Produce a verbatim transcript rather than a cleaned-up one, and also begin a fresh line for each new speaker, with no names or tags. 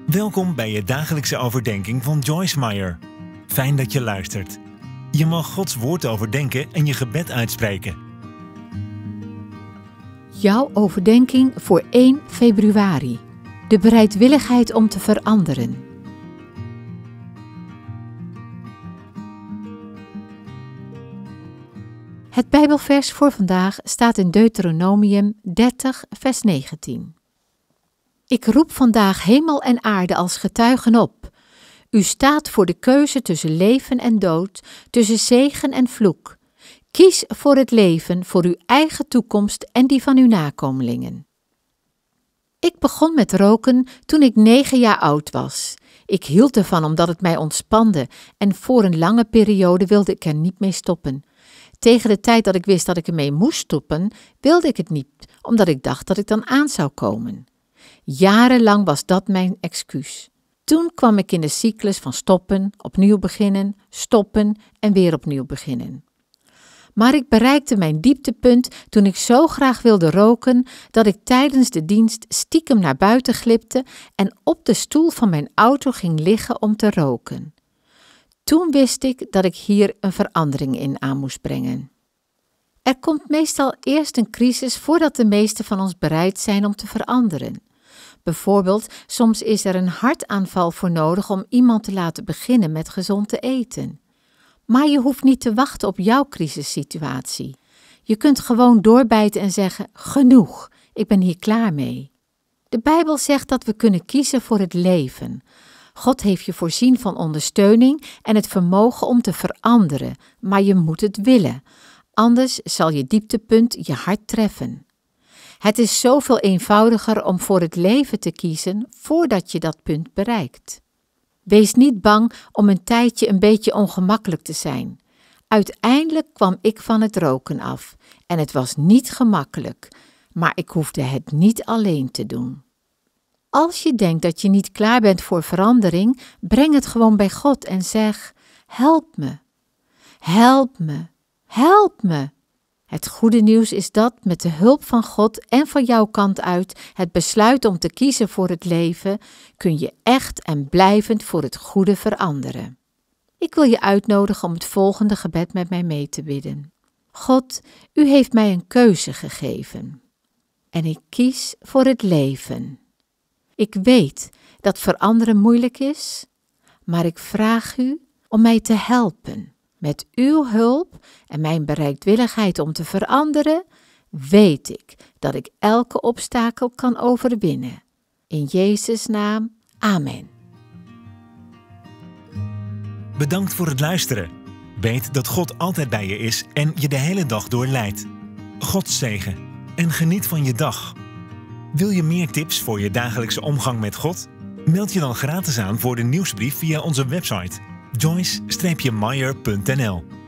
Welkom bij je dagelijkse overdenking van Joyce Meyer. Fijn dat je luistert. Je mag Gods woord overdenken en je gebed uitspreken.
Jouw overdenking voor één februari. De bereidwilligheid om te veranderen. Het Bijbelvers voor vandaag staat in Deuteronomium dertig, vers negentien. Ik roep vandaag hemel en aarde als getuigen op. U staat voor de keuze tussen leven en dood, tussen zegen en vloek. Kies voor het leven, voor uw eigen toekomst en die van uw nakomelingen. Ik begon met roken toen ik negen jaar oud was. Ik hield ervan omdat het mij ontspande en voor een lange periode wilde ik er niet mee stoppen. Tegen de tijd dat ik wist dat ik ermee moest stoppen, wilde ik het niet, omdat ik dacht dat ik dan aan zou komen. Jarenlang was dat mijn excuus. Toen kwam ik in de cyclus van stoppen, opnieuw beginnen, stoppen en weer opnieuw beginnen. Maar ik bereikte mijn dieptepunt toen ik zo graag wilde roken dat ik tijdens de dienst stiekem naar buiten glipte en op de stoel van mijn auto ging liggen om te roken. Toen wist ik dat ik hier een verandering in aan moest brengen. Er komt meestal eerst een crisis voordat de meesten van ons bereid zijn om te veranderen. Bijvoorbeeld, soms is er een hartaanval voor nodig om iemand te laten beginnen met gezond te eten. Maar je hoeft niet te wachten op jouw crisissituatie. Je kunt gewoon doorbijten en zeggen, genoeg, ik ben hier klaar mee. De Bijbel zegt dat we kunnen kiezen voor het leven. God heeft je voorzien van ondersteuning en het vermogen om te veranderen, maar je moet het willen. Anders zal je dieptepunt je hart treffen. Het is zoveel eenvoudiger om voor het leven te kiezen voordat je dat punt bereikt. Wees niet bang om een tijdje een beetje ongemakkelijk te zijn. Uiteindelijk kwam ik van het roken af en het was niet gemakkelijk, maar ik hoefde het niet alleen te doen. Als je denkt dat je niet klaar bent voor verandering, breng het gewoon bij God en zeg, help me, help me, help me. Het goede nieuws is dat met de hulp van God en van jouw kant uit het besluit om te kiezen voor het leven, kun je echt en blijvend voor het goede veranderen. Ik wil je uitnodigen om het volgende gebed met mij mee te bidden. God, u heeft mij een keuze gegeven en ik kies voor het leven. Ik weet dat veranderen moeilijk is, maar ik vraag u om mij te helpen. Met uw hulp en mijn bereidwilligheid om te veranderen, weet ik dat ik elke obstakel kan overwinnen. In Jezus' naam, amen.
Bedankt voor het luisteren. Weet dat God altijd bij je is en je de hele dag door leidt. God zegen en geniet van je dag. Wil je meer tips voor je dagelijkse omgang met God? Meld je dan gratis aan voor de nieuwsbrief via onze website joyce dash meyer punt n l.